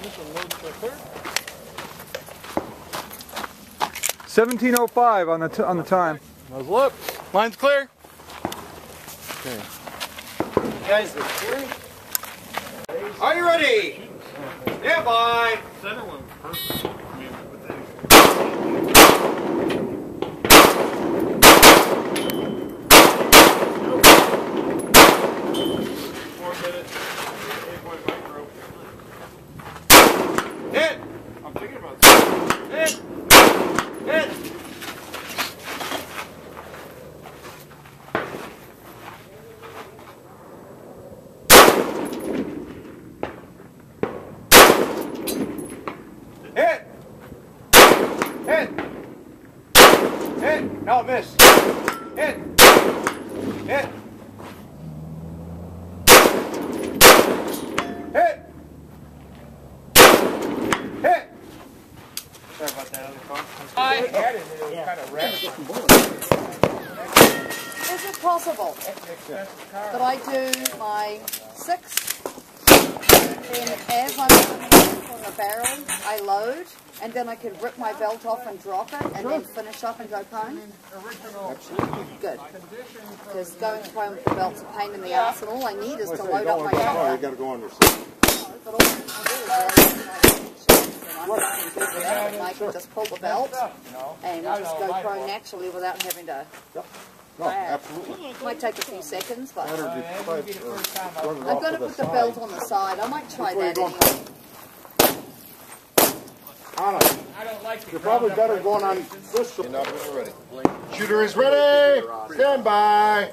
17:05 on the time. Muzzle up. Line's clear. Okay. Guys, are you ready? Yeah, bye. Center one was perfect. I mean, with that. 4 minutes. 8-point micro. Hit. I'm thinking about that. Hit. Hit. Hit! Hit! Hit! No, miss! Hit! Hit! Hit! Hit! Sorry about that other phone. I had it and it was kind of red. Is it possible that I do my 6, then as I'm from the barrel, I load, and then I could rip my belt off and drop it, and then finish up and go prone? Good. Because going prone with the belt's a pain in the ass, and all I need is to load up my shoulder. You got to go under. But all I can do is I can just pull the belt and just go prone naturally without having to. No, absolutely. Might take a few seconds, but I've I've got to put the belt on the side. I might try that anyway. Anna, I don't like you're probably better going on this side. You're not ready. Shooter is ready. Stand by.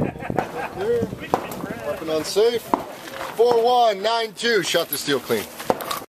Weapon unsafe. 4192. Shot the steel clean.